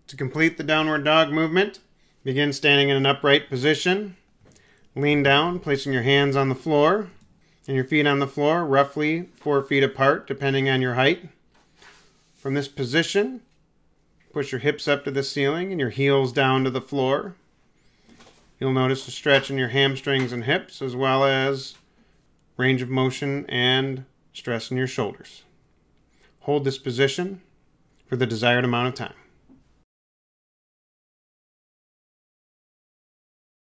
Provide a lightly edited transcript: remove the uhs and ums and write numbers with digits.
To complete the downward dog movement, begin standing in an upright position. Lean down, placing your hands on the floor and your feet on the floor, roughly 4 feet apart, depending on your height. From this position, push your hips up to the ceiling and your heels down to the floor. You'll notice a stretch in your hamstrings and hips, as well as range of motion and stress in your shoulders. Hold this position for the desired amount of time.